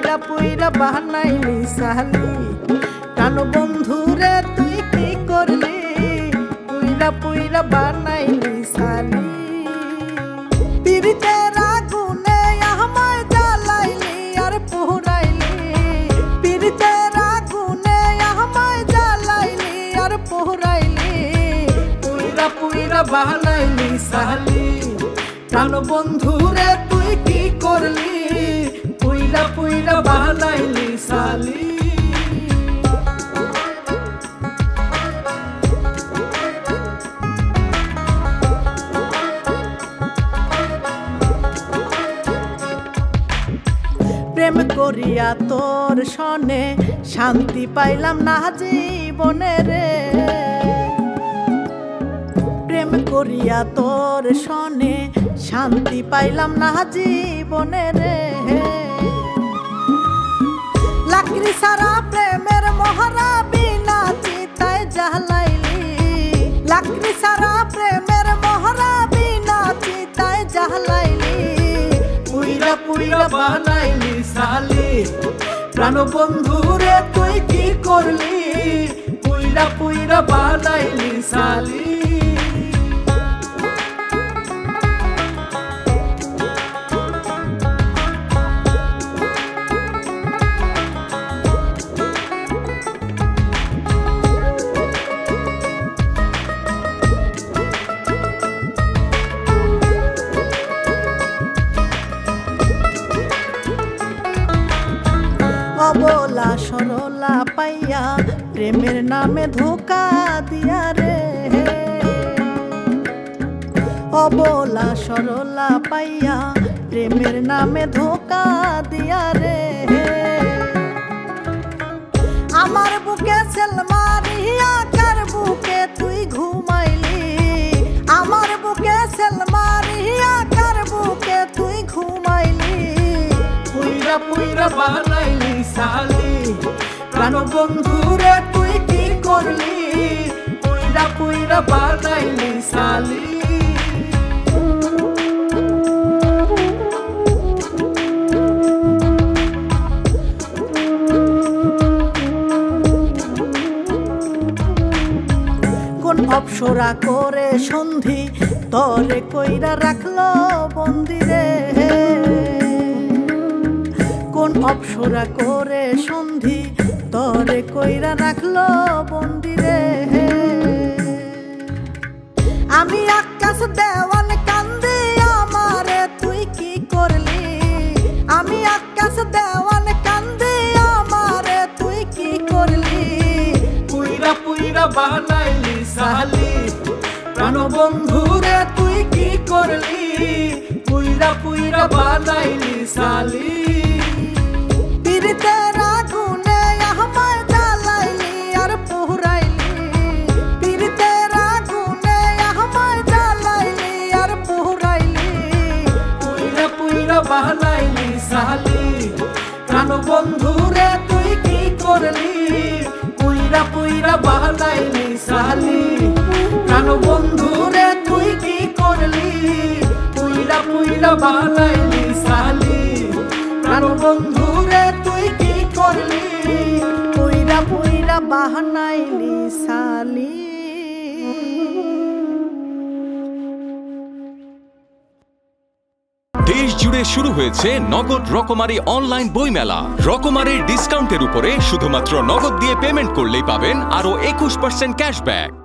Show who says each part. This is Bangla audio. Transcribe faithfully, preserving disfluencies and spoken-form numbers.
Speaker 1: পুইরা পুইরা বানাইলি সালি প্রাণ বন্ধুরে তুই কি করলি পুইরা পুইরা বানাইলি সালি পিরিতের আগুনে আমায় জ্বালাইলি আর পোড়াইলি পিরিতের আগুনে আমায় জ্বালাইলি আর পোড়াইলি পুইরা পুইরা বানাইলি সালি প্রাণ বন্ধুরে তুই কি করলি পুইরা পুইরা বানাইলি সালি প্রেম করিয়া তোর সনে শান্তি পাইলাম না জীবনে রে প্রেম করিয়া তোর সনে শান্তি পাইলাম না জীবনে রে লাকড়ি সারা প্রেমের মহরা বিনা চিতায় জ্বালাইলি লাকড়ি সারা প্রেমের মহরা বিনা চিতায় জ্বালাইলি পুইরা পুইরা বানাইলি সালি প্রাণ বন্ধুরে তুই কি করলি পুইরা পুইরা বানাইলি সালি অবলা সরলা পাইয়া প্রেমের নামে ধোকা দিয়া রে অবলা সরলা পাইয়া প্রেমের নামে ধোকা দিয়া রে আমার বুকে সেল মারিয়া কার বুকে তুই ঘুমাইলি আমার বুকে সেল মারিয়া কার বুকে তুই ঘুমাইলি পুইরা পুইরা বানাইলি সালি প্রাণ বন্ধুরে তুই কি করলি পুইরা পুইরা বানাইলি সালি কোন অপসরা করে সন্ধি তরে কইরা রাখলো বন্দিরে কোন অপসরা করে সন্ধি তরে কইরা রাখলো বন্দিরে আমি আকাশ দেওয়ান কান্দি আমারে তুই কি করলি আমি আকাশ দেওয়ান কান্দি আমারে তুই কি করলি পুইরা পুইরা বানাইলি সালি প্রাণ বন্ধুরে তুই কি করলি পুইরা পুইরা বানাইলি সালি পিরিতের আগুনে আমায় জ্বালাইলি আর পোড়াইলি পিরিতের আগুনে আমায় জ্বালাইলি আর পোড়াইলি পুইরা পুইরা বানাইলি সালি প্রাণ বন্ধুরে তুই কি করলি পুইরা পুইরা বানাইলি সালি প্রাণ বন্ধুরে তুই কি করলি পুইরা পুইরা বানাইলি সালি প্রাণ বন্ধুরে তুই কি করলি পুইরা পুইরা বানাইলি সালি
Speaker 2: দেশ জুড়ে শুরু হয়েছে নগদ রকমারি অনলাইন বইমেলা রকমারির ডিসকাউন্টের উপরে শুধুমাত্র নগদ দিয়ে পেমেন্ট করলেই পাবেন আরো একুশ পার্সেন্ট ক্যাশব্যাক